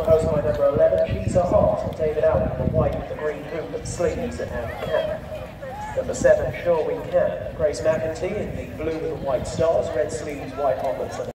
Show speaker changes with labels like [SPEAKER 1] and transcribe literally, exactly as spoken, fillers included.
[SPEAKER 1] post by number eleven, She's a Heart, David Allen, the white with the green hoop and sleeves and cap. Number seven, Sure We Can, Grace McEntee in the blue with the white stars, red sleeves, white hoppers.